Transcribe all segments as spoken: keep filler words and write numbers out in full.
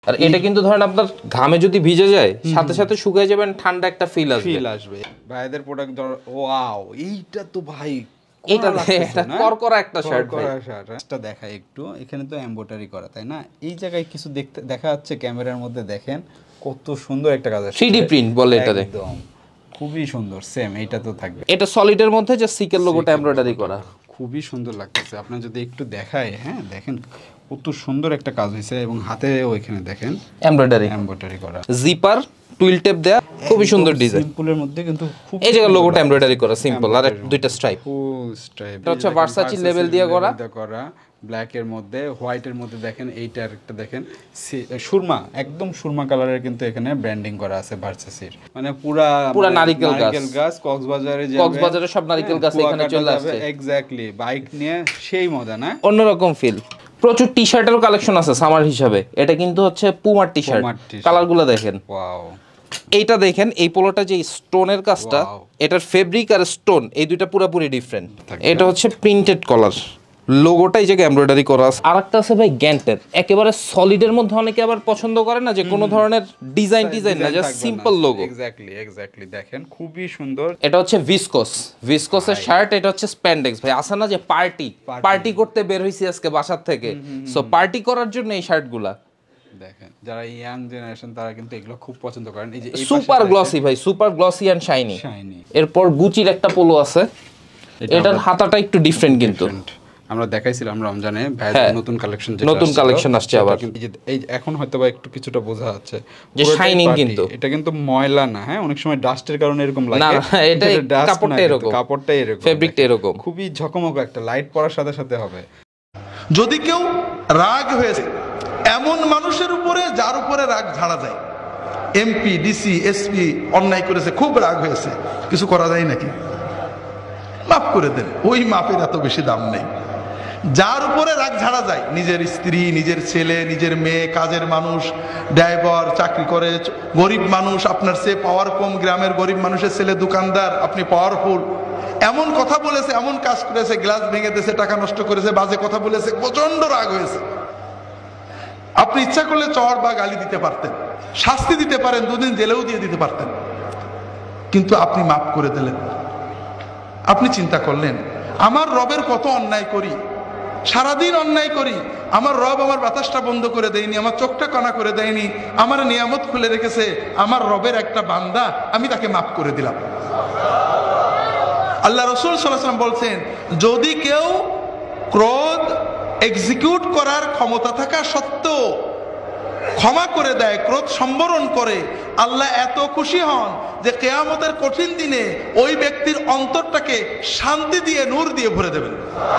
আর এটা কিন্তু ধরেন আপনার ঘামে যদি ভিজে যায় সাথে সাথে শুকিয়ে যাবেন, ঠান্ডা একটা ফিল আসবে ফিল আসবে ভাইদের প্রোডাক্ট। ওয়াও, এইটা তো ভাই এটা এটা করকরা একটা শার্ট ভাই। করকরা শার্টটা দেখাই একটু, এখানে তো এমব্রয়ডারি করা তাই না? এই জায়গায় কিছু দেখতে দেখা যাচ্ছে ক্যামেরার মধ্যে, দেখেন কত সুন্দর একটা কাজ আছে, থ্রি ডি প্রিন্ট বলে এটাতে, একদম খুবই সুন্দর। সেম এইটা তো থাকবে, এটা সলিডের মধ্যে যে সিকেল লোগোটা এমব্রয়ডারি করা, খুবই সুন্দর লাগতেছে। আপনার যদি একটু দেখায়, হ্যাঁ দেখেন কত সুন্দর একটা কাজ হয়েছে, এবং হাতে ওইখানে দেখেন এমব্রয়ডারি এমব্রয়ডারি করা, জিপার টুইল টেপ দেয়া, খুবই সুন্দর ডিজাইন। সিম্পলের মধ্যে কিন্তু খুব এই জায়গা লোগোটা এমব্রয়ডারি করা সিম্পল, আর দুইটা স্ট্রাইপ, ফুল স্ট্রাইপ। এটা হচ্ছে ভার্সাচি লেভেল দিয়ে করা করা ব্ল্যাক এর মধ্যে, হোয়াইট এর মধ্যে দেখেন এইটার একটা দেখেন সুরমা, একদম সুরমা কালারের কিন্তু এখানে ব্র্যান্ডিং করা আছে ভার্সাচির, মানে পুরা পুরা নারকেল গাছ, নারকেল গাছ কক্সবাজারে যাবে, কক্সবাজারে সব নারকেল গাছ এখানে চলে আসছে। এক্স্যাক্টলি, বাইক নিয়ে সেই মজা না, অন্যরকম ফিল। প্রচুর টি শার্টেরও কালেকশন আছে সামার হিসাবে। এটা কিন্তু হচ্ছে পুমার টি শার্ট, কালারগুলো দেখেন, ওয়াও। এইটা দেখেন, এই পোলোটা যে স্টোনের কাজটা, এটার ফেব্রিক আর স্টোন এই দুইটা পুরোপুরি ডিফারেন্ট। এটা হচ্ছে প্রিন্টেড কলার, লোগোটা এই জায়গায় এমব্রয়ডারি করা আছে। আর একটা আছে ভাই গ্যান্টের, একেবারে সলিডের মধ্যে অনেকে আবার পছন্দ করে না যে কোনো ধরনের ডিজাইন ডিজাইন না, just simple logo. Exactly exactly দেখেন খুবই সুন্দর। এটা হচ্ছে ভিসকোস, ভিসকোসের শার্ট, এটা হচ্ছে স্প্যান্ডেক্স ভাই। আসে না যে পার্টি পার্টি করতে বের হইছি আজকে বাসার থেকে, সো পার্টি করার জন্য এই শার্টগুলা দেখেন, যারা ইয়াং জেনারেশন তারা কিন্তু এগুলো খুব পছন্দ করেন। এই যে সুপার গ্লসি ভাই, super glossy and shiny shiny. এরপর গুচির একটা পোলো আছে, এটার হাতাটা একটু ডিফারেন্ট কিন্তু আমরা দেখাইছিলাম রমজানে, ভাইদের নতুন কালেকশন, যেটা নতুন কালেকশন আসছে আবার। এই এখন হয়তোবা একটু কিছুটা বোঝা যাচ্ছে যে শাইনিং, কিন্তু এটা কিন্তু ময়লা না, হ্যাঁ অনেক সময় ডাস্টের কারণে এরকম লাগে না, এটা কাপড়টা এরকম, কাপড়টা এরকম, ফেব্রিকটা এরকম, খুবই ঝকমক একটা, লাইট পড়ার সাথে সাথে হবে। যদি কেউ রাগ হয়েছে এমন মানুষের উপরে যার উপরে রাগ ঝাড়া যায়, এমপি ডিসি এসপি অন্যায় করেছে, খুব রাগ হয়েছে, কিছু করা যায় নাকি? মাফ করে দেন, ওই মাপের এত বেশি দাম নেই। যার উপরে রাগ ঝাড়া যায়, নিজের স্ত্রী, নিজের ছেলে, নিজের মেয়ে, কাজের মানুষ, ড্রাইভার, চাকরি করে, গরিব মানুষ, আপনার সে পাওয়ার কম, গ্রামের গরিব মানুষের ছেলে দোকানদার, আপনি পাওয়ারফুল, এমন কথা বলেছে, এমন কাজ করেছে, গ্লাস ভেঙে দিয়েছে, টাকা নষ্ট করেছে, বাজে কথা বলেছে, প্রচন্ড রাগ হয়েছে, আপনি ইচ্ছা করলে চড় বা গালি দিতে পারতেন, শাস্তি দিতে পারেন, দুদিন জেলেও দিয়ে দিতে পারতেন, কিন্তু আপনি মাফ করে দিলেন। আপনি চিন্তা করলেন, আমার রবের কত অন্যায় করি, সারাদিন অন্যায় করি, আমার রব আমার বাতাসটা বন্ধ করে দেয়নি, আমার চোখটা কানা করে দেয়নি, আমার নিয়ামত খুলে রেখেছে, আমার রবের একটা বান্দা, আমি তাকে মাফ করে দিলাম। আল্লাহ রসুল সাল্লাল্লাহু আলাইহি ওয়াসাল্লাম বলছেন, যদি কেউ ক্রোধ এক্সিকিউট করার ক্ষমতা থাকা সত্ত্বেও ক্ষমা করে দেয়, ক্রোধ সম্বরণ করে, আল্লাহ এত খুশি হন যে কিয়ামতের কঠিন দিনে ওই ব্যক্তির অন্তরটাকে শান্তি দিয়ে, নূর দিয়ে ভরে দেবেন।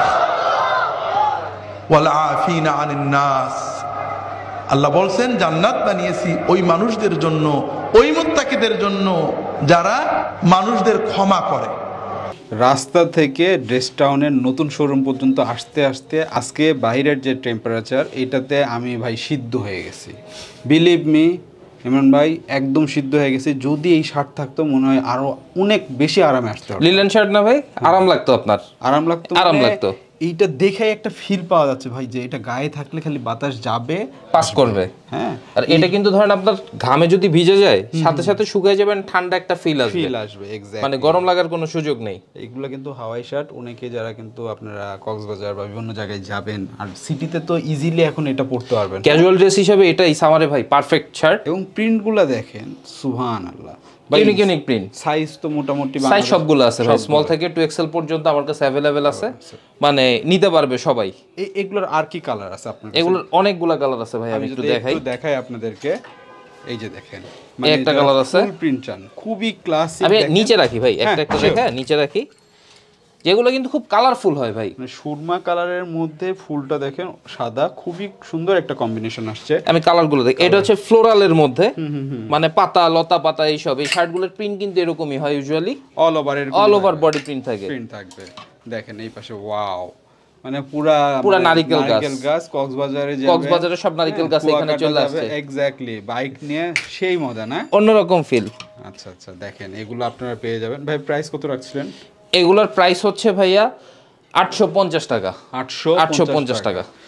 ওয়াল আফিনা আনিন নাস, আল্লাহ বলছেন জান্নাত বানিয়েছি ওই মানুষদের জন্য, ওই মুত্তাকিদের জন্য যারা মানুষদের ক্ষমা করে। রাস্তা থেকে ড্রেস টাউনের নতুন শোরুম পর্যন্ত আসতে আসতে আজকে বাইরের যে টেম্পারেচার, এটাতে আমি ভাই সিদ্ধ হয়ে গেছি, বিলিভ মি ইমরান ভাই, একদম সিদ্ধ হয়ে গেছে। যদি এই শার্ট থাকতো মনে হয় আরো অনেক বেশি আরামে আসতে হবে। লিলেন শার্ট না ভাই, আরাম লাগতো, আপনার আরাম লাগতো, আরাম লাগতো। এইটা দেখে একটা ফিল পাওয়া যাচ্ছে ভাই, যে এটা গায়ে থাকলে খালি বাতাস যাবে, পাস করবে, হ্যাঁ। আর এটা কিন্তু ধরেন আপনার ঘামে যদি ভিজে যায় সাথে সাথে শুকিয়ে যাবেন, ঠান্ডা একটা ফিল আসবে, ফিল আসবে, এক্স্যাক্টলি, মানে গরম লাগার কোনো সুযোগ নেই। এইগুলো কিন্তু হাওয়াই শার্ট, অনেকে যারা কিন্তু আপনারা কক্সবাজার বা বিভিন্ন জায়গায় যাবেন, আর সিটিতে তো ইজিলি এখন এটা পড়তে পারবেন, ক্যাজুয়াল ড্রেস হিসেবে এটাই সামারে ভাই পারফেক্ট শার্ট। এবং প্রিন্টগুলো দেখেন, সুবহানাল্লাহ, ইউনিক ইউনিক প্রিন্ট। সাইজ তো মোটামুটি সাইজ সবগুলো আছে ভাই, স্মল থেকে টু এক্সেল পর্যন্ত আমার কাছে अवेलेबल আছে, মানে নিতে পারবে সবাই। এই এগুলোর আর কি কালার আছে আপনার কাছে? এগুলোর অনেকগুলা কালার আছে ভাই, আমি একটু দেখাই, একটু দেখাই আপনাদেরকে। এই যে দেখেন, মানে একটা কালার আছে, ফুল প্রিন্ট চান, খুবই ক্লাসিক। আমি নিচে রাখি ভাই, একটা একটা দেখা নিচে রাখি, যেগুলো কিন্তু খুব কালারফুল হয় ভাই, মানে সুরমা কালারের মধ্যে ফুলটা দেখেন সাদা, খুবই সুন্দর একটা কম্বিনেশন আসছে। আমি কালারগুলো দেখি, এটা হচ্ছে ফ্লোরালের মধ্যে, মানে পাতা লতা পাতা এইসব। এই শার্টগুলোর প্রিন্ট কিন্তু এরকমই হয় ইউজুয়ালি, অল ওভার এর অল ওভার বডি প্রিন্ট থাকে, প্রিন্ট থাকবে। দেখেন এই পাশে, ওয়াও, মানে পুরা পুরা নারকেল গাছ, নারকেল গাছ, কক্সবাজারে যাবে, কক্সবাজারে সব নারকেল গাছ এখানে চলে আসছে, এক্স্যাক্টলি, বাইক নিয়ে সেই মজা না, অন্যরকম ফিল। আচ্ছা আচ্ছা, দেখেন এগুলো আপনারা পেয়ে যাবেন। ভাই প্রাইস কত রাখছিলেন? এগুলোর প্রাইস হচ্ছে ভাইয়া আটশো পঞ্চাশ টাকা, আটশো আটশো পঞ্চাশ টাকা।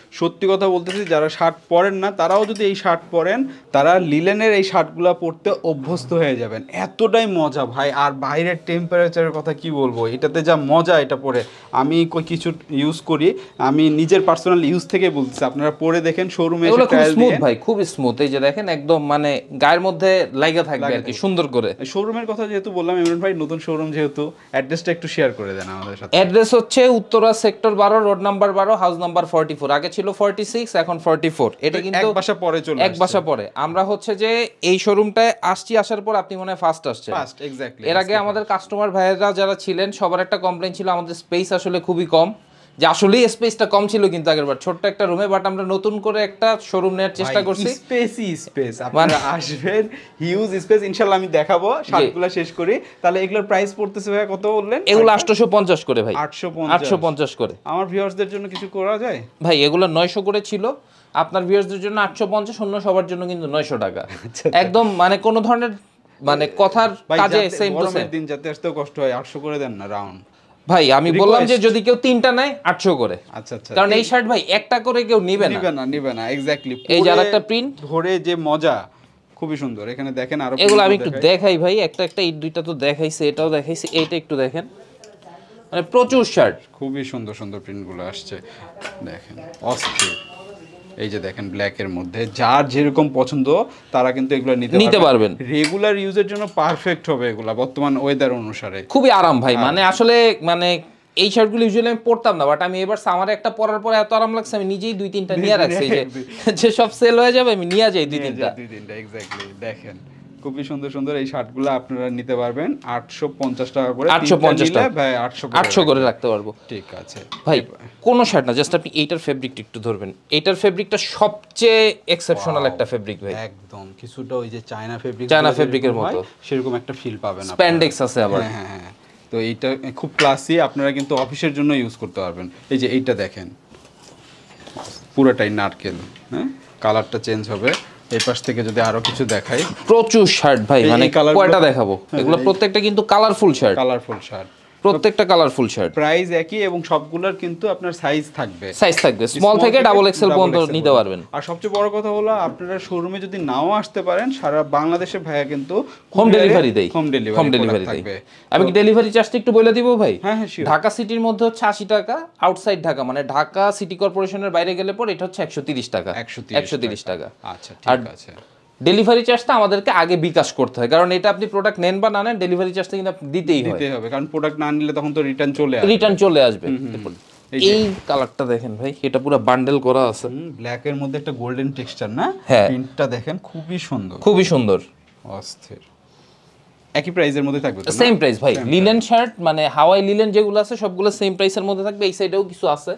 সত্যি কথা বলতেছি, যারা শার্ট পরেন না তারাও যদি এই শার্ট পরেন, তারা লিলেনের এই শার্টগুলো পরতে অভ্যস্ত হয়ে যাবেন। এতটাই মজা ভাই। আর বাইরের টেম্পারেচারের কথা কি বলবো, এটাতে যা মজা এটা পরে। আমি কই কিছু ইউজ করি, আমি নিজের পার্সোনাল ইউজ থেকে বলতেছি, আপনারা পরে দেখেন শোরুমে এসে ট্রায়াল স্মুথ দিন ভাই, খুব স্মুথ। এই যে দেখেন একদম মানে গায়ের মধ্যে লাগা থাকবে আর কি সুন্দর করে। শোরুমের কথা যেহেতু বললাম ইমরান ভাই, নতুন শোরুম যেহেতু, অ্যাড্রেসটা একটু শেয়ার করে দেন আমাদের সাথে। অ্যাড্রেস হচ্ছে উত্তরা সেক্টর বারো, রোড নাম্বার বারো, হাউস নাম্বার ফর্টি ফোর। আগে ছিল ফর্টি সিক্স, এখন ফর্টি ফোর। এটা কিন্তু এক বাসা পরে চলে এক বাসা পরে। আমরা হচ্ছে যে এই শোরুমটায় আসছি, আসার পর আপনি মনে হয় ফার্স্ট আসছেন। First, exactly. এর আগে আমাদের কাস্টমার ভাইয়েরা যারা ছিলেন সবার একটা কমপ্লেইন ছিল আমাদের স্পেস আসলে খুবই কম, যে আসলেই স্পেসটা কম ছিল কিন্তু আগেরবার ছোট্ট একটা রুমে। বাট আমরা নতুন করে একটা শোরুম নেওয়ার চেষ্টা করছি। স্পেসই স্পেস, আপনারা আসবেন, হিউজ স্পেস। ইনশাআল্লাহ আমি দেখাবো শার্টগুলো শেষ করি। তাহলে এগুলোর প্রাইস পড়তেছে ভাই কত বললেন? এগুলো আটশো পঞ্চাশ করে ভাই, আটশো আটশো পঞ্চাশ করে। আমার ভিউয়ার্সদের জন্য কিছু করা যায় ভাই? এগুলো নয়শো করে ছিল, আপনার ভিউয়ার্সদের জন্য আটশো পঞ্চাশ, অন্য সবার জন্য কিন্তু নয়শো টাকা। একদম মানে কোনো ধরনের মানে কথার কাজে সেম টু সেম। দিন যাতে আসতেও কষ্ট হয়, আটশো করে দেন না রাউন্ড। ভাই আমি বললাম যে যদি কেউ তিনটা নেয় আটশো করে। আচ্ছা আচ্ছা, কারণ এই শার্ট ভাই একটা করে কেউ নিবে না, নিবে না নিবে না এক্স্যাক্টলি। এই যে আরেকটা প্রিন্ট ধরে যে মজা, খুবই সুন্দর। এখানে দেখেন আরো এগুলো আমি একটু দেখাই ভাই, একটা একটা এই দুইটা তো দেখাইছে, এটাও দেখাইছে, এইটা একটু দেখেন, মানে প্রচুর শার্ট, খুবই সুন্দর সুন্দর প্রিন্টগুলো আসছে দেখেন, অস্থির। এই যে দেখেন ব্ল্যাক এর মধ্যে, যার যেরকম পছন্দ তারা কিন্তু এগুলো নিতে নিতে পারবেন। রেগুলার ইউজের জন্য পারফেক্ট হবে এগুলা বর্তমান ওয়েদার অনুসারে। খুবই আরাম ভাই। মানে আসলে মানে এই শার্টগুলো ইউজুয়ালি আমি পরতাম না, বাট আমি এবার সামারে একটা পরার পরে এত আরাম লাগছে আমি নিজেই দুই তিনটা নিয়ে রাখছি, যে যে সব সেল হয়ে যাবে আমি নিয়ে যাই দুই তিনটা দুই তিনটা এক্স্যাক্টলি। দেখেন খুবই সুন্দর সুন্দর এই শার্টগুলো আপনারা নিতে পারবেন আটশো পঞ্চাশ টাকা করে। আটশো পঞ্চাশ টাকা ভাই, আটশো আটশো করে রাখতে পারবো। ঠিক আছে ভাই, কোনো শার্ট না, জাস্ট আপনি এইটার ফেব্রিকটা একটু ধরবেন। এইটার ফেব্রিকটা সবচেয়ে এক্সেপশনাল একটা ফেব্রিক ভাই, একদম কিছুটা ওই যে চায়না ফেব্রিক, চায়না ফেব্রিকের মতো সেরকম একটা ফিল পাবেন। স্প্যান্ডেক্স আছে আবার। হ্যাঁ হ্যাঁ হ্যাঁ। তো এইটা খুব ক্লাসি, আপনারা কিন্তু অফিসের জন্য ইউজ করতে পারবেন। এই যে এইটা দেখেন পুরোটাই নারকেল, হ্যাঁ কালারটা চেঞ্জ হবে। এই পাশ থেকে যদি আরো কিছু দেখাই, প্রচুর শার্ট ভাই, মানে কয়টা দেখাবো, এগুলো প্রত্যেকটা কিন্তু কালারফুল শার্ট, কালারফুল শার্ট, প্রত্যেকটা কালারফুল শার্ট। প্রাইস একই এবং সবগুলোর কিন্তু আপনার সাইজ থাকবে, সাইজ থাকবে স্মল থেকে ডাবল এক্সেল পর্যন্ত নিতে পারবেন। আর সবচেয়ে বড় কথা হলো আপনারা শোরুমে যদি নাও আসতে পারেন, সারা বাংলাদেশে ভাইয়া কিন্তু হোম ডেলিভারি দেয়, হোম ডেলিভারি হোম ডেলিভারি থাকবে। আমি কি ডেলিভারি চার্জটা একটু বলে দিব ভাই? হ্যাঁ হ্যাঁ শিওর। ঢাকা সিটির মধ্যে হচ্ছে আশি টাকা, আউটসাইড ঢাকা মানে ঢাকা সিটি কর্পোরেশনের বাইরে গেলে পর এটা হচ্ছে একশো তিরিশ টাকা, একশো তিরিশ টাকা। আচ্ছা ঠিক আছে। ডেলিভারি চার্জটা আমাদেরকে আগে বিকাশ করতে হয়, কারণ এটা আপনি প্রোডাক্ট নেন বা না নেন ডেলিভারি চার্জটা কিন্তু দিতেই হয়, দিতেই হবে, কারণ প্রোডাক্ট না নিলে তখন তো রিটার্ন চলে আসবে, রিটার্ন চলে আসবে। এই কালারটা দেখেন ভাই, এটা পুরো বান্ডেল করা আছে, ব্ল্যাক এর মধ্যে একটা গোল্ডেন টেক্সচার না, হ্যাঁ প্রিন্টটা দেখেন খুবই সুন্দর, খুবই সুন্দর, অস্থির। একই প্রাইসের মধ্যে থাকবে তো? সেম প্রাইস ভাই। লিলেন শার্ট মানে হাওয়াই লিলেন যেগুলো আছে সবগুলো সেম প্রাইসের মধ্যে থাকবে। এই সাইডেও কিছু আছে।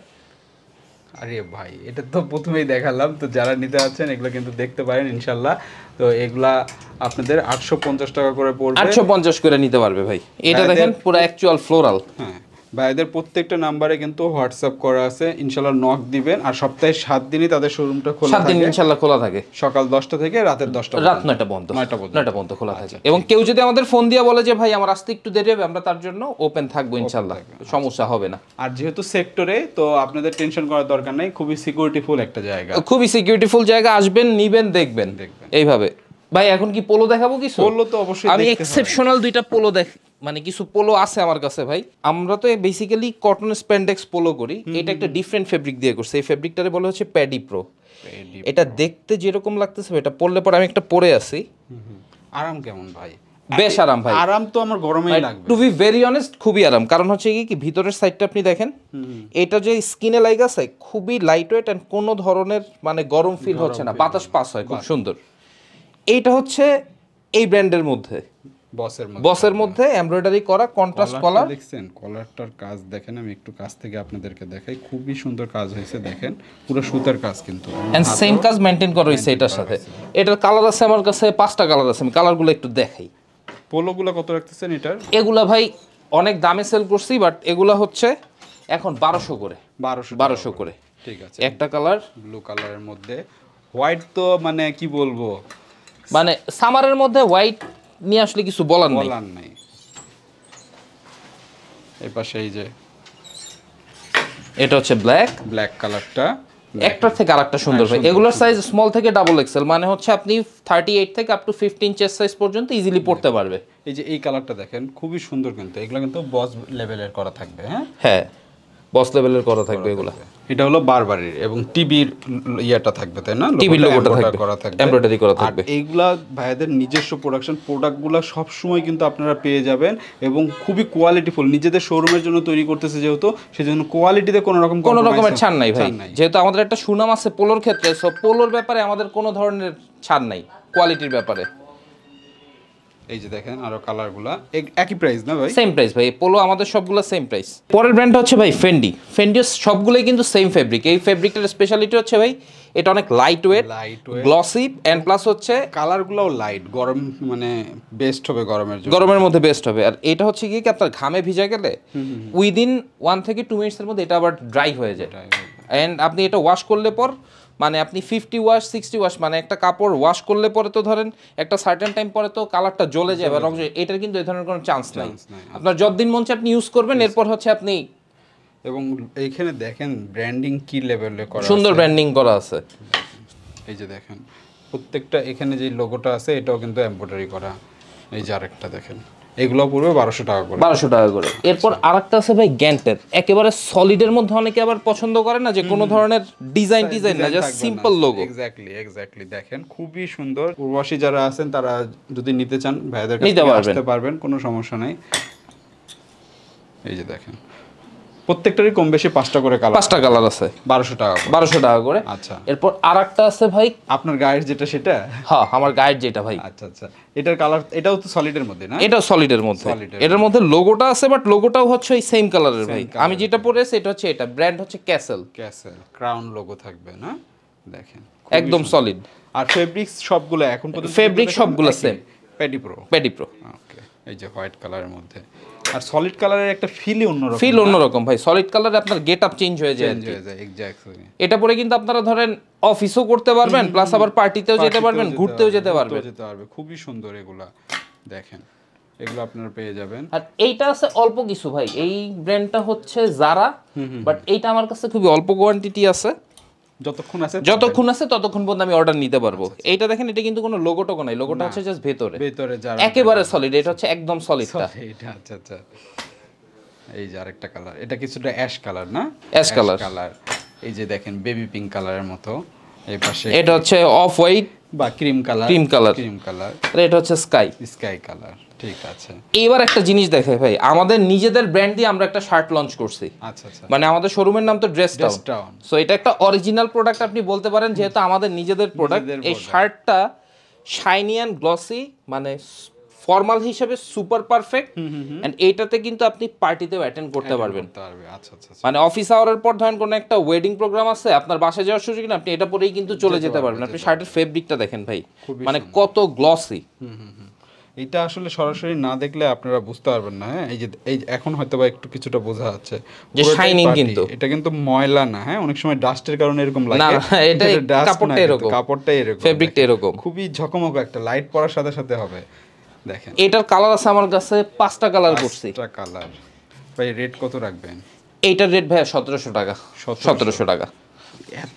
আরে ভাই এটা তো প্রথমেই দেখালাম, তো যারা নিতে আছেন এগুলো কিন্তু দেখতে পারেন ইনশাল্লাহ। তো এগুলা আপনাদের আটশো পঞ্চাশ টাকা করে পড়বে, আটশো পঞ্চাশ করে নিতে পারবে ভাই। এটা দেখেন পুরো অ্যাকচুয়াল ফ্লোরাল। হ্যাঁ ভাইদের প্রত্যেকটা নাম্বারে কিন্তু হোয়াটসঅ্যাপ করা আছে, ইনশাল্লাহ নক দিবেন। আর সপ্তাহে সাত দিনই তাদের শোরুমটা খোলা থাকে, সাত দিন ইনশাল্লাহ খোলা থাকে, সকাল দশটা থেকে রাতের দশটা, রাত নয়টা পর্যন্ত, নয়টা পর্যন্ত নয়টা পর্যন্ত খোলা থাকে। এবং কেউ যদি আমাদের ফোন দিয়ে বলে যে ভাই আমার আসতে একটু দেরি হবে, আমরা তার জন্য ওপেন থাকবো ইনশাল্লাহ, সমস্যা হবে না। আর যেহেতু সেক্টরে, তো আপনাদের টেনশন করার দরকার নেই, খুবই সিকিউরিটিফুল একটা জায়গা, খুবই সিকিউরিটিফুল জায়গা। আসবেন, নিবেন, দেখবেন এইভাবে। ভাই এখন কি পোলো দেখাবো কিছু? পোলো তো অবশ্যই আমি এক্সেপশনাল দুইটা পোলো দেখ, মানে কিছু পোলো আছে আমার কাছে ভাই। আমরা তো বেসিক্যালি কটন স্প্যান্ডেক্স পোলো করি, এটা একটা ডিফারেন্ট ফেব্রিক দিয়ে করছে। এই ফেব্রিকটারে বলা হচ্ছে প্যাডি প্রো। এটা দেখতে যেরকম লাগতেছে এটা পরলে পরে, আমি একটা পরে আছি, আরাম কেমন ভাই? বেশ আরাম ভাই, আরাম তো আমার গরমেই লাগবে, টু বি ভেরি অনেস্ট খুবই আরাম। কারণ হচ্ছে কি কি ভিতরের সাইডটা আপনি দেখেন, এটা যে স্কিনে লাগা আছে খুবই লাইট ওয়েট এন্ড কোনো ধরনের মানে গরম ফিল হচ্ছে না, বাতাস পাস হয় খুব সুন্দর। এইটা হচ্ছে এই ব্র্যান্ডের মধ্যে, বসের মধ্যে, বসের মধ্যে এমব্রয়ডারি করা কন্ট্রাস্ট কলার। দেখছেন কলারটার কাজ দেখেন, আমি একটু কাছ থেকে আপনাদেরকে দেখাই, খুবই সুন্দর কাজ হয়েছে দেখেন, পুরো সুতার কাজ কিন্তু, এন্ড সেম কাজ মেইনটেইন করা হয়েছে এটার সাথে। এটার কালার আছে আমার কাছে পাঁচটা কালার আছে, আমি কালারগুলো একটু দেখাই। পোলোগুলো কত রাখতেছেন এটার? এগুলা ভাই অনেক দামে সেল করছি, বাট এগুলা হচ্ছে এখন বারোশো করে, বারোশো বারোশো করে। ঠিক আছে, একটা কালার ব্লু কালারের মধ্যে, হোয়াইট তো মানে কি বলবো, মানে সামারের মধ্যে হোয়াইট নিয়ে আসলে কিছু বলার নেই, বলার নাই। এই পাশে এই যে এটা হচ্ছে ব্ল্যাক, ব্ল্যাক কালারটা একটার থেকে আরেকটা সুন্দর ভাই। এগুলোর সাইজ স্মল থেকে ডাবল এক্সেল, মানে হচ্ছে আপনি থার্টি এইট থেকে up to fifteen chest size পর্যন্ত ইজিলি পড়তে পারবে। এই যে এই কালারটা দেখেন খুবই সুন্দর, কিন্তু এগুলো কিন্তু বস লেভেলের করা থাকবে। হ্যাঁ হ্যাঁ, বস লেভেলের করা থাকবে এগুলা। এটা হলো বারবারির এবং টিভির ইয়াটা থাকবে, তাই না? টিভির লোগোটা embroider থাকবে, করা থাকবে, এমব্রয়ডারি করা থাকবে। আর এইগুলা ভাইয়াদের নিজস্ব প্রোডাকশন, প্রোডাক্টগুলো সব সময় কিন্তু আপনারা পেয়ে যাবেন এবং খুবই কোয়ালিটিফুল। নিজেদের শোরুমের জন্য তৈরি করতেছে যেহেতু, সেজন্য কোয়ালিটিতে কোনো রকম কোনো রকমের ছাড় নাই ভাই। যেহেতু আমাদের একটা সুনাম আছে পোলোর ক্ষেত্রে, সো পোলোর ব্যাপারে আমাদের কোনো ধরনের ছাড় নাই কোয়ালিটির ব্যাপারে। এই যে দেখেন আরো কালারগুলা একই প্রাইস না ভাই? সেম প্রাইস ভাই, পোলো আমাদের সবগুলো সেম প্রাইস। পরের ব্র্যান্ড হচ্ছে ভাই ফেন্ডি। ফেন্ডির সবগুলোই কিন্তু সেম ফেব্রিক। এই ফেব্রিকটার স্পেশালিটি হচ্ছে ভাই এটা অনেক light weight, glossy, and plus হচ্ছে কালারগুলোও লাইট, গরম মানে বেস্ট হবে গরমের জন্য, গরমের মধ্যে বেস্ট হবে। আর এটা হচ্ছে কি আপনার ঘামে ভিজে গেলে উইদিন ওয়ান থেকে টু মিনিটসের মধ্যে এটা আবার ড্রাই হয়ে যায়। এন্ড আপনি এটা ওয়াশ করলে পর মানে আপনি ফিফটি ওয়াশ সিক্সটি ওয়াশ মানে একটা কাপড় ওয়াশ করলে পরে তো ধরেন একটা সার্টেন টাইম পরে তো কালারটা জ্বলে যায় বা রং যায়, এটার কিন্তু এই ধরনের কোনো চান্স নাই। আপনার যতদিন মন চায় আপনি ইউজ করবেন, এরপর হচ্ছে আপনি। এবং এইখানে দেখেন ব্র্যান্ডিং কি লেভেলে করা, সুন্দর ব্র্যান্ডিং করা আছে। এই যে দেখেন প্রত্যেকটা এখানে যে লোগোটা আছে এটাও কিন্তু এমব্রয়ডারি করা। এই যে আরেকটা দেখেন, এগুলো পড়বে বারোশো টাকা করে, বারোশো টাকা করে। এরপর আরেকটা আছে ভাই গ্যান্টের, একেবারে সলিডের মধ্যে অনেকে আবার পছন্দ করে না যে কোনো ধরনের ডিজাইন ডিজাইন না, just simple logo. Exactly exactly দেখেন খুবই সুন্দর। প্রবাসী যারা আছেন তারা যদি নিতে চান ভাইদের নিতে কাছে পারবেন। আসতে পারবেন, কোনো সমস্যা নাই। এই যে দেখেন প্রত্যেকটারই কম বেশি পাঁচটা করে কালার, পাঁচটা কালার আছে, বারোশো টাকা করে। বারোশো টাকা করে। আচ্ছা, এরপর আরেকটা আছে ভাই, আপনার গায়ের যেটা সেটা? হ্যাঁ আমার গায়ের যেটা ভাই। আচ্ছা আচ্ছা, এটার কালার এটাও তো সলিডের মধ্যে না? এটাও সলিডের মধ্যে, Solid এর এটার মধ্যে লোগোটা আছে বাট লোগোটাও হচ্ছে ওই সেম কালারের ভাই। আমি যেটা পরেছি এটা হচ্ছে এটা ব্র্যান্ড হচ্ছে ক্যাসেল। ক্যাসেল ক্রাউন লোগো থাকবে না, দেখেন একদম সলিড। আর ফেব্রিক্স সবগুলো এখন পর্যন্ত ফেব্রিক সবগুলো সেম, পেডি প্রো, পেডি প্রো। ওকে, এই যে হোয়াইট কালারের মধ্যে আর সলিড কালারের একটা ফিলই অন্যরকম, ফিল অন্যরকম ভাই। সলিড কালারে আপনার গেট আপ চেঞ্জ হয়ে যায়, চেঞ্জ হয়ে যায় এক্স্যাক্টলি। এটা পরে কিন্তু আপনারা ধরেন অফিসও করতে পারবেন, প্লাস আবার পার্টিতেও যেতে পারবেন, ঘুরতেও যেতে পারবেন। যেতে পারবে, খুবই সুন্দর এগুলা দেখেন, এগুলো আপনারা পেয়ে যাবেন। আর এইটা আছে অল্প কিছু ভাই, এই ব্র্যান্ডটা হচ্ছে জারা, বাট এইটা আমার কাছে খুবই অল্প কোয়ান্টিটি আছে। যতক্ষণ আছে যতক্ষণ আছে ততক্ষণ পর্যন্ত আমি অর্ডার নিতে পারবো। এইটা দেখেন, এটা কিন্তু কোনো লোগো টোগো নাই, লোগোটা হচ্ছে জাস্ট ভেতরে, ভেতরে যারা একেবারে সলিড। এটা হচ্ছে একদম সলিডটা। এটা আচ্ছা আচ্ছা, এই যে আরেকটা কালার, এটা কিছুটা অ্যাশ কালার না? অ্যাশ কালার কালার, এই যে দেখেন বেবি পিঙ্ক কালারের মতো। এই পাশে এটা হচ্ছে অফ হোয়াইট বা cream colour, cream colour, cream colour. আর এটা হচ্ছে স্কাই স্কাই কালার, ঠিক আছে। এবার একটা জিনিস দেখে ভাই, আমাদের নিজেদের ব্র্যান্ড দিয়ে আমরা একটা শার্ট লঞ্চ করছি। আচ্ছা আচ্ছা, মানে আমাদের শোরুমের নাম তো ড্রেস টাউন। সো এটা একটা অরিজিনাল প্রোডাক্ট আপনি বলতে পারেন, যেহেতু আমাদের নিজেদের প্রোডাক্ট। এই শার্টটা শাইনি অ্যান্ড গ্লসি, মানে ফর্মাল হিসেবে সুপার পারফেক্ট। এন্ড এইটাতে কিন্তু আপনি পার্টিতেও অ্যাটেন্ড করতে পারবেন। আচ্ছা আচ্ছা, মানে অফিস আওয়ারের পর ধরেন কোনো একটা ওয়েডিং প্রোগ্রাম আছে, আপনার বাসায় যাওয়ার সুযোগ না, আপনি এটা পরেই কিন্তু চলে যেতে পারবেন। আপনি শার্টের ফেব্রিকটা দেখেন ভাই, মানে কত গ্লসি। এটা আসলে সরাসরি না দেখলে আপনারা বুঝতে পারবেন না। হ্যাঁ, এই যে এই এখন হয়তো বা একটু কিছুটা বোঝা যাচ্ছে যে শাইনিং, কিন্তু এটা কিন্তু ময়লা না। হ্যাঁ, অনেক সময় ডাস্টের কারণে এরকম লাগে না, এটা কাপড়টা এরকম, কাপড়টা এরকম, ফেব্রিকটা এরকম, খুবই ঝকমক একটা লাইট পরার সাথে সাথে হবে। দেখেন এটার কালার আছে আমার কাছে পাঁচটা কালার করছি। পাঁচটা কালার। ভাই রেট কত রাখবেন? এইটার রেট ভাই সতেরোশো টাকা। সতেরোশো টাকা এত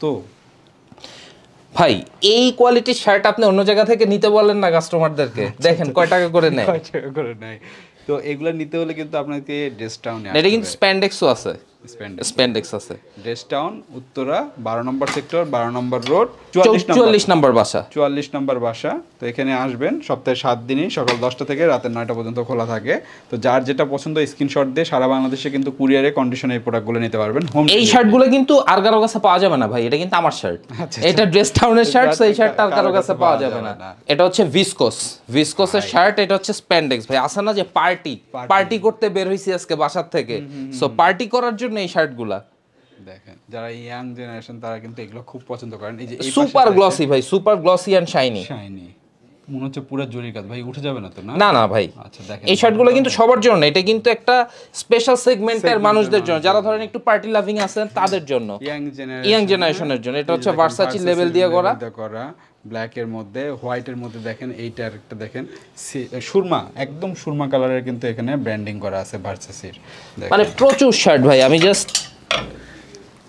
ভাই, এই কোয়ালিটির শার্ট আপনি অন্য জায়গা থেকে নিতে বলেন না কাস্টমারদেরকে, দেখেন কয় টাকা করে নেয়। কয় টাকা করে নেয়। তো এগুলা নিতে হলে কিন্তু আপনাকে ড্রেস টাউনে এটা কিন্তু স্প্যান্ডেক্সও আছে, স্প্যান্ডেক্স আছে। ড্রেস টাউন উত্তরা বারো নম্বর সেক্টর, বারো নম্বর রোড, চুয়াল্লিশ নম্বর বাসা, চুয়াল্লিশ নম্বর বাসা। তো এখানে আসবেন সপ্তাহে সাত দিনই, সকাল দশটা থেকে রাতের নয়টা পর্যন্ত খোলা থাকে। তো যার যেটা পছন্দ স্ক্রিনশট দিয়ে সারা বাংলাদেশে কিন্তু কুরিয়ারে কন্ডিশনে এই প্রোডাক্টগুলো নিতে পারবেন। এই শার্টগুলো কিন্তু আর কারো কাছে পাওয়া যাবে না ভাই, এটা কিন্তু আমার শার্ট। এটা ড্রেস টাউনের শার্ট, সেই শার্টটা আর কারো কাছে পাওয়া যাবে না। এটা হচ্ছে ভিসকোস, ভিসকোসের শার্ট। এটা হচ্ছে স্প্যান্ডেক্স ভাই। আসে না যে পার্টি পার্টি করতে বের হইছি আজকে বাসার থেকে, সো পার্টি করার জন্য এই শার্টগুলা দেখেন। যারা ইয়াং জেনারেশন তারা কিন্তু এগুলো খুব পছন্দ করেন। এই যে সুপার গ্লসি ভাই, super glossy and shiny. Shiny মনে হচ্ছে পুরো জরির কাজ ভাই, উঠে যাবে না তো? না না না ভাই, আচ্ছা দেখেন এই শার্টগুলো কিন্তু সবার জন্য, এটা কিন্তু একটা স্পেশাল সেগমেন্টের মানুষদের জন্য, যারা ধরেন একটু পার্টি লাভিং আছেন তাদের জন্য, ইয়াং জেনারেশন, ইয়াং জেনারেশনের জন্য। এটা হচ্ছে ভার্সাচি লেভেল দিয়ে করা, করা ব্ল্যাক এর মধ্যে, হোয়াইট এর মধ্যে। দেখেন এইটার একটা দেখেন সুরমা, একদম সুরমা কালারের কিন্তু এখানে ব্র্যান্ডিং করা আছে ভার্সাসির। মানে প্রচুর শার্ট ভাই। আমি জাস্ট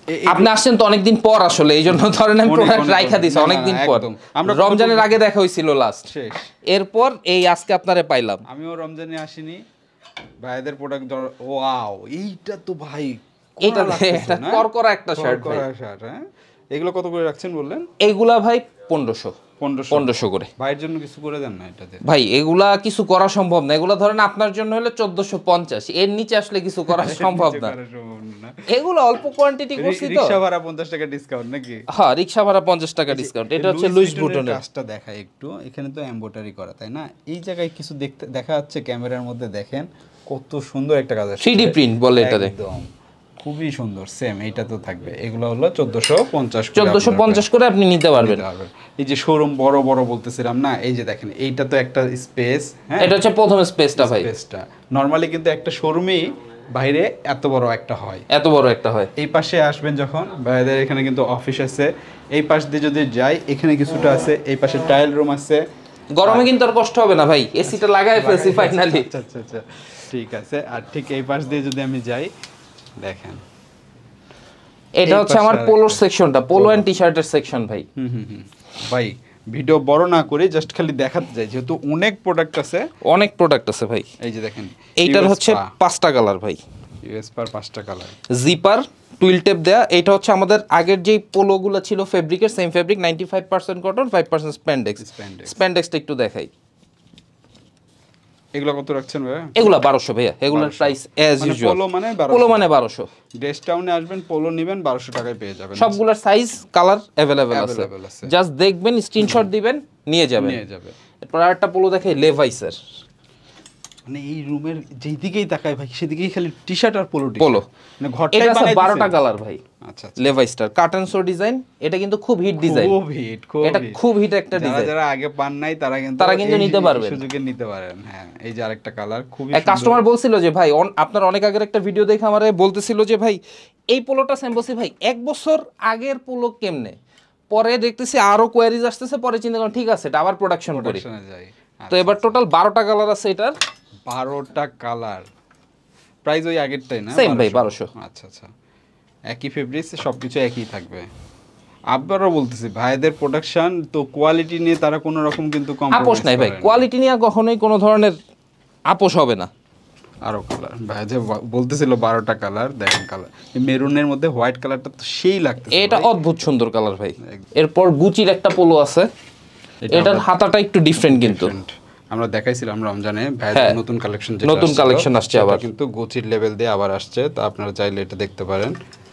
আপনি আসছেন তো অনেকদিন পর আসলে এই জন্য ধরেন আমি অনেক, প্রোডাক্ট অনেক, রাইখা দিছি না, না, অনেকদিন না, পর। একদম। আমরা রমজানের আগে দেখা হয়েছিল লাস্ট, শেষ। এরপর এই আজকে আপনারে পাইলাম। আমিও রমজানে আসিনি, ভাইদের প্রোডাক্ট। ওয়াও, এইটা তো ভাই এটা এটা করকরা একটা শার্ট ভাই। শার্ট, হ্যাঁ। এগুলো কত করে রাখছেন বললেন? এইগুলা ভাই পনেরোশো পনেরোশো পনেরোশো করে। ভাইয়ের জন্য কিছু করে দেন না এটাতে? ভাই এগুলা কিছু করা সম্ভব না, এগুলা ধরেন আপনার জন্য হলে চোদ্দশো পঞ্চাশ, এর নিচে আসলে কিছু করা সম্ভব না। এগুলো অল্প কোয়ান্টিটি করছি তো। রিকশা ভাড়া পঞ্চাশ টাকা ডিসকাউন্ট নাকি? হ্যাঁ, রিকশা ভাড়া পঞ্চাশ টাকা ডিসকাউন্ট। এটা হচ্ছে লুইস বুটনের কাজটা দেখায় একটু। এখানে তো এমব্রয়ডারি করা, তাই না? এই জায়গায় কিছু দেখতে দেখা যাচ্ছে ক্যামেরার মধ্যে, দেখেন কত সুন্দর একটা কাজ আছে। থ্রি ডি প্রিন্ট বলে এটাতে, একদম খুবই সুন্দর। সেম এইটা তো থাকবে। এগুলো হলো চোদ্দশো পঞ্চাশ চোদ্দশো পঞ্চাশ করে আপনি নিতে পারবেন। এই যে শোরুম বড় বড় বলতেছিলাম না, এই যে দেখেন এইটা তো একটা স্পেস, হ্যাঁ। এটা হচ্ছে প্রথম স্পেসটা ভাই। স্পেসটা নরমালি কিন্তু একটা শোরুমেই বাইরে এত বড় একটা হয়, এত বড় একটা হয়। এই পাশে আসবেন যখন, ভাইদের এখানে কিন্তু অফিস আছে। এই পাশ দিয়ে যদি যাই, এখানে কিছুটা আছে, এই পাশে ট্রায়াল রুম আছে। গরমে কিন্তু আর কষ্ট হবে না ভাই, এসিটা লাগাই ফেলছি ফাইনালি। আচ্ছা আচ্ছা আচ্ছা, ঠিক আছে। আর ঠিক এই পাশ দিয়ে যদি আমি যাই, দেখেন এটা হচ্ছে আমার পোলোর সেকশনটা, পোলো এন্ড টি শার্টের সেকশন ভাই। হুম হুম হুম ভাই ভিডিও বড় না করে জাস্ট খালি দেখাতে যাই, যেহেতু অনেক প্রোডাক্ট আছে। অনেক প্রোডাক্ট আছে ভাই। এই যে দেখেন, এইটার হচ্ছে পাঁচটা কালার ভাই। ইউএস পার পাঁচটা কালার, জিপার টুইল টেপ দেয়া। এটা হচ্ছে আমাদের আগের যেই পোলোগুলো ছিল ফেব্রিকের, same fabric, ninety five percent cotton, five percent spandex. স্প্যান্ডেক্সটা একটু দেখাই। এগুলো কত রাখছেন ভাই? এগুলা বারোশো ভাইয়া, এগুলোর প্রাইস অ্যাজ ইউজুয়াল। পোলো মানে পোলো মানে বারোশো। ড্রেস টাউনে আসবেন, পোলো নেবেন, বারোশো টাকায় পেয়ে যাবেন। সবগুলোর সাইজ কালার অ্যাভেলেবেল আছে, জাস্ট দেখবেন, স্ক্রিনশট দিবেন, নিয়ে যাবেন। নিয়ে যাবে। এরপর আরেকটা পোলো দেখাই, লেভাইসের। মানে এই রুমের যেই দিকেই তাকাই ভাই, সেদিকেই খালি টি শার্ট আর পোলো পোলো। মানে ঘরটাই এটা আছে বানাই বারোটা কালার ভাই। আচ্ছা, লেভাইসটার কার্টন শো ডিজাইন। এটা কিন্তু খুব হিট ডিজাইন, খুব হিট, খুব এটা খুব হিট একটা ডিজাইন। যারা আগে পান নাই তারা কিন্তু তারা কিন্তু নিতে পারবেন, সুযোগে নিতে পারেন। হ্যাঁ, এই যে আরেকটা কালার খুবই সুন্দর। কাস্টমার বলছিল যে ভাই, আপনার অনেক আগের একটা ভিডিও দেখে আমারে বলতেছিল যে ভাই এই পোলোটা সেম। বলছি ভাই এক বছর আগের পোলো কেমনে, পরে দেখতেছি আরো কোয়ারিজ আসতেছে, পরে চিন্তা করলাম ঠিক আছে এটা আবার প্রোডাকশন করি। তো এবার টোটাল বারোটা কালার আছে এটার। বারোটা কালার, প্রাইস ওই আগেরটাই না? সেম ভাই, বারোশো। আচ্ছা আচ্ছা, একই ফেব্রিক্স, সবকিছু একই থাকবে। আবারও বলতেছি, ভাইদের প্রোডাকশন তো কোয়ালিটি নিয়ে তারা কোনো রকম কিন্তু আপোষ নাই ভাই, কোয়ালিটি নিয়ে কখনোই কোনো ধরনের আপোষ হবে না। আরো কালার ভাই যে বলতেছিল বারোটা কালার, দেখেন কালার মেরুনের মধ্যে হোয়াইট কালারটা তো সেই লাগতেছে, এটা অদ্ভুত সুন্দর কালার ভাই। এরপর গুচির একটা পোলো আছে, এটার হাতাটা একটু ডিফারেন্ট কিন্তু। আমরা দেখাইছিলাম রমজানে ভাইদের নতুন কালেকশন, যেটা নতুন কালেকশন আসছে আবার, কিন্তু গুচির লেভেল দিয়ে আবার আসছে, তো আপনারা চাইলে এটা দেখতে পারেন।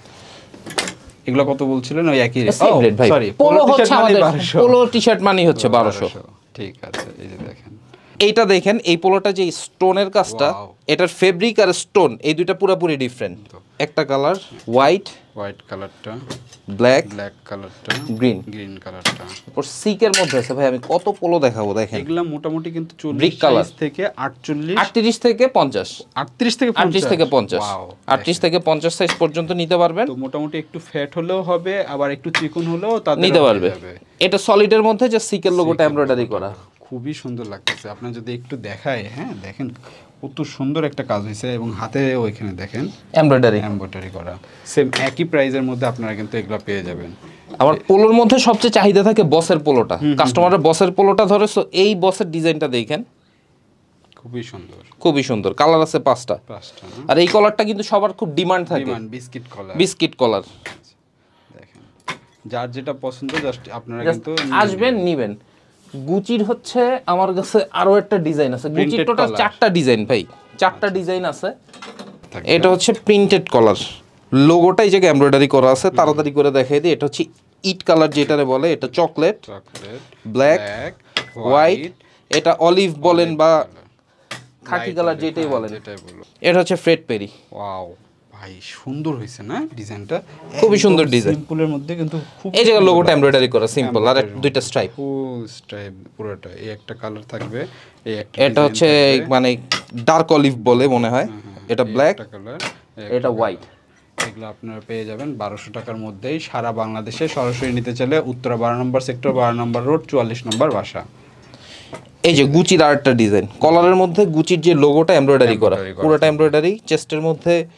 এগুলো কত বলছিলেন? ওই একই রেট। সরি, পোলো হচ্ছে আমাদের পোলো টি-শার্ট মানেই হচ্ছে বারোশো। ঠিক আছে, এই যে দেখেন এইটা দেখেন, এই পোলোটা যে স্টোনের কাজটা, এটার ফেব্রিক আর স্টোন এই দুইটা পুরোপুরি ডিফারেন্ট। একটা কালার হোয়াইট, হোয়াইট কালারটা, ব্ল্যাক, ব্ল্যাক কালারটা, গ্রিন, গ্রিন কালারটা। তারপর সিকের মধ্যে আছে ভাই, আমি কত পোলো দেখাবো দেখেন। এগুলা মোটামুটি কিন্তু ব্রিক কালার থেকে আটচল্লিশ, আটত্রিশ থেকে পঞ্চাশ, আটত্রিশ থেকে আটত্রিশ থেকে পঞ্চাশ, আটত্রিশ থেকে পঞ্চাশ সাইজ পর্যন্ত নিতে পারবেন। তো মোটামুটি একটু ফ্যাট হলেও হবে, আবার একটু চিকন হলেও তাদের নিতে পারবে। এটা সলিডের মধ্যে যে সিকের লোগোটা এমব্রয়ডারি করা, খুবই সুন্দর লাগতেছে। আপনার যদি একটু দেখায়, হ্যাঁ দেখেন কত সুন্দর একটা কাজ হয়েছে, এবং হাতে ওইখানে দেখেন এমব্রয়ডারি এমব্রয়ডারি করা। সেম একই প্রাইসের মধ্যে আপনারা কিন্তু এগুলো পেয়ে যাবেন। আমার পোলোর মধ্যে সবচেয়ে চাহিদা থাকে বসের পোলোটা, কাস্টমারের বসের পোলোটা ধরে। সো এই বসের ডিজাইনটা দেখেন, খুবই সুন্দর, খুবই সুন্দর। কালার আছে পাঁচটা, পাঁচটা। আর এই কলারটা কিন্তু সবার খুব ডিমান্ড থাকে, বিস্কিট কলার, বিস্কিট কলার। দেখেন যার যেটা পছন্দ জাস্ট আপনারা কিন্তু আসবেন, নিবেন। গুচির হচ্ছে আমার কাছে আরো একটা ডিজাইন আছে। গুচির টোটাল চারটা ডিজাইন ভাই, চারটা ডিজাইন আছে। এটা হচ্ছে প্রিন্টেড কলার, লোগোটা এই জায়গায় এমব্রয়ডারি করা আছে। তাড়াতাড়ি করে দেখাই দিই, এটা হচ্ছে ইট কালার যেটারে বলে, এটা চকলেট, ব্ল্যাক, হোয়াইট, এটা অলিভ বলেন বা খাকি কালার যেটাই বলেন, এটা হচ্ছে ফ্রেড পেরি। ওয়াও ভাই সুন্দর হয়েছে না ডিজাইনটা, খুবই সুন্দর ডিজাইন। সিম্পলের মধ্যে কিন্তু খুব এই জায়গায় লোগোটা এমব্রয়ডারি করা সিম্পল, আর দুইটা স্ট্রাইপ, ফুল স্ট্রাইপ পুরোটা। এই একটা কালার থাকবে, এই একটা এটা হচ্ছে মানে ডার্ক অলিভ বলে মনে হয়, এটা ব্ল্যাক, কালার, এটা হোয়াইট। এগুলো আপনারা পেয়ে যাবেন বারোশো টাকার মধ্যেই সারা বাংলাদেশে। সরাসরি নিতে চাইলে উত্তরা বারো নম্বর সেক্টর, বারো নম্বর রোড, চুয়াল্লিশ নম্বর বাসা। এই যে গুচির আরেকটা ডিজাইন, কলারের মধ্যে গুচির যে লোগোটা এমব্রয়ডারি করা, পুরোটা এমব্রয়ডারি। চেস্টের মধ্যে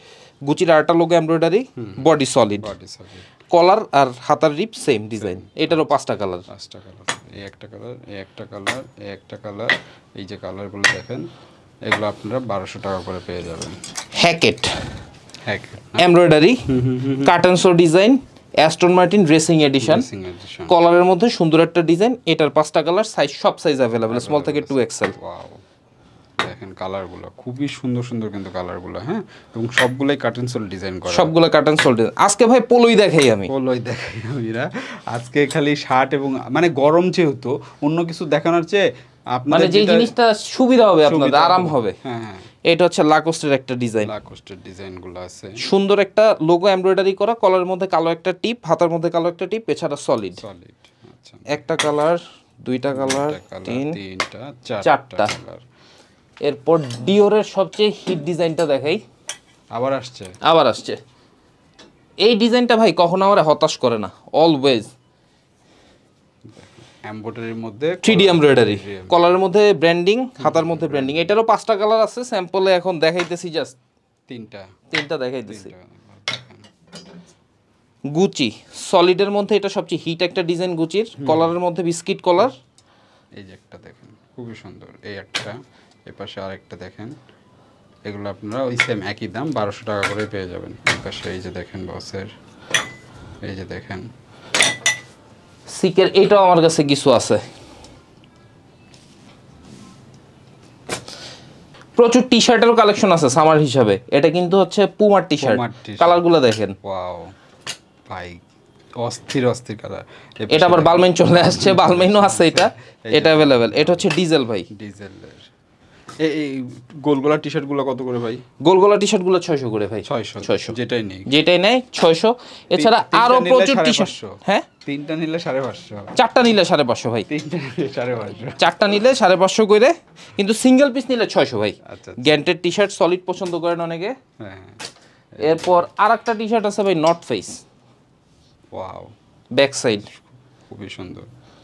গুচির আরেকটা logo embroidery, body solid, body solid, collar আর হাতার রিপ সেম ডিজাইন। এটারও পাঁচটা কালার। পাঁচটা কালার, এই একটা কালার, এই একটা কালার, এই একটা কালার, এই যে কালারগুলো দেখেন, এগুলো আপনারা বারোশো টাকা করে পেয়ে যাবেন। হ্যাকেট হ্যাঁ, এমব্রয়ডারি, কার্টেনসো design, Aston Martin racing edition, সিং এডিশন, কলারের মধ্যে সুন্দর একটা ডিজাইন। এটার পাঁচটা কালার, সাইজ সব সাইজ অ্যাভেলেবেল, স্মল থেকে টু এক্সেল। ওয়াও, দেখেন কালারগুলো খুবই সুন্দর সুন্দর কিন্তু কালারগুলো, হ্যাঁ, এবং সবগুলাই কার্টেন সোল ডিজাইন করা, সবগুলো কার্টেনসো ডিজাইন। আজকে ভাই পোলোই দেখাই আমি, পোলোই দেখাই আমিরা আজকে খালি শার্ট, এবং মানে গরম যেহেতু অন্য কিছু দেখানোর চেয়ে মানে আপনাদের যে যেটা জিনিসটা সুবিধা হবে আপনাদের, সুবিধা আরাম হবে। হ্যাঁ হ্যাঁ, এটা হচ্ছে লাকোস্টের একটা ডিজাইন, লাকোস্টের ডিজাইনগুলো আছে, সুন্দর একটা লোগো এমব্রয়ডারি করা, কলারের মধ্যে কালো একটা টিপ, হাতার মধ্যে কালো একটা টিপ, এছাড়া সলিড। সলিড। আচ্ছা, একটা কালার, দুইটা কালার, একটা কালার, তিন, তিনটা, চারটা। চারটা কালার। এরপর ডিওরের সবচেয়ে হিট ডিজাইনটা দেখাই, আবার আসছে, আবার আসছে। এই ডিজাইনটা ভাই কখনো আমার হতাশ করে না, অলওয়েজ। এমব্রয়ডারির মধ্যে থ্রি ডি এমব্রয়ডারি, কলারের মধ্যে ব্র্যান্ডিং, হাতার মধ্যে ব্র্যান্ডিং। এটারও পাঁচটা কালার আছে, স্যাম্পলে এখন দেখাইতেছি, জাস্ট তিনটা, তিনটা দেখাইতেছি। দেখেন। গুচি সলিডের মধ্যে এটা সবচেয়ে হিট একটা ডিজাইন গুচির, কলারের মধ্যে বিস্কিট কলার। এই যে একটা দেখেন খুবই সুন্দর, এই একটা, এই পাশে আরেকটা দেখেন, এগুলো আপনারা ওই সেম একই দাম বারোশো টাকা করে পেয়ে যাবেন। এই পাশে এই যে দেখেন বসের, এই যে দেখেন সিকের, এটাও আমার কাছে কিছু আছে। প্রচুর টি শার্টের কালেকশন আছে সামার হিসাবে। এটা কিন্তু হচ্ছে পুমার টি শার্ট, পুমার t-shirt। কালারগুলো দেখেন, ওয়াও ভাই, অস্থির অস্থির কালার। এটা আবার বালমেন চলে আসছে, বালমেনও আছে এটা, এটা অ্যাভেলেবেল। এটা হচ্ছে ডিজেল ভাই, ডিজেলের এই এই গোলগোলা টি শার্টগুলো কত করে ভাই? গোলগোলা টি শার্টগুলো ছয়শো করে ভাই, ছয়শো, ছয়শো যেটাই নেই, যেটাই নেয় ছয়শো। এছাড়া তিনটা আরো নিলে প্রচুর টি সাড়ে শার্ট, পাঁচশো। হ্যাঁ তিনটা নিলে সাড়ে পাঁচশো, চারটা নিলে সাড়ে পাঁচশো ভাই, তিনটা নিলে সাড়ে পাঁচশো, চারটা নিলে সাড়ে পাঁচশো করে, কিন্তু সিঙ্গেল পিস নিলে ছয়শো ভাই। আচ্ছা, গ্যান্টের টি শার্ট সলিড পছন্দ করেন অনেকে। হ্যাঁ, এরপর আর একটা টি শার্ট আছে ভাই, North Face, wow, back side, খুবই সুন্দর।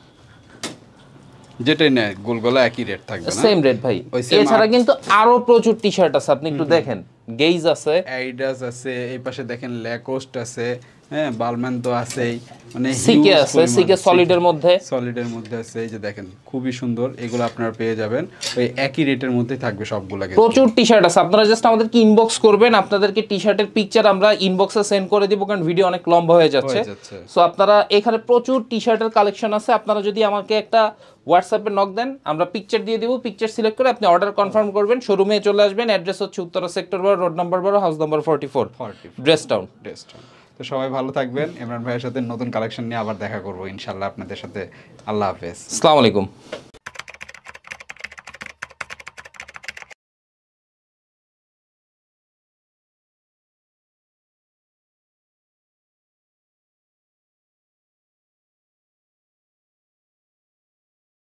যেটাই নেয় গোলগোলা একই রেট থাকবে না, সেম রেট ভাই। ওই same এছাড়া আর- কিন্তু আরো প্রচুর টি শার্ট আছে, আপনি একটু দেখেন। গেইজ আছে, অ্যাডিডাস আছে, এই পাশে দেখেন ল্যাকোস্ট আছে, হ্যাঁ, বালম্যান তো আছেই, মানে সিকে আছে, সিকে সলিডের মধ্যে, সলিডের মধ্যে আছে, এই যে দেখেন খুবই সুন্দর। এগুলো আপনারা পেয়ে যাবেন ওই একই রেটের মধ্যেই থাকবে সবগুলা। প্রচুর টি শার্ট আছে। আপনারা জাস্ট আমাদেরকে ইনবক্স করবেন, আপনাদেরকে টি শার্টের পিকচার আমরা ইনবক্সে সেন্ড করে দিব, কারণ ভিডিও অনেক লম্বা হয়ে যাচ্ছে। হয়ে যাচ্ছে। সো আপনারা এখানে প্রচুর টি শার্টের কালেকশন আছে। আপনারা যদি আমাকে একটা হোয়াটসঅ্যাপে নক দেন, আমরা পিকচার দিয়ে দিব, পিকচার সিলেক্ট করে আপনি অর্ডার কনফার্ম করবেন, শোরুমে চলে আসবেন। অ্যাড্রেস হচ্ছে উত্তরা সেক্টর বারো, রোড নাম্বার বারো, house number forty four, Dress Town. তো সবাই ভালো থাকবেন। ইমরান ভাইয়ের সাথে নতুন কালেকশন নিয়ে আবার দেখা করবো ইনশাল্লাহ আপনাদের সাথে। আল্লাহ হাফেজ। আসসালামু আলাইকুম।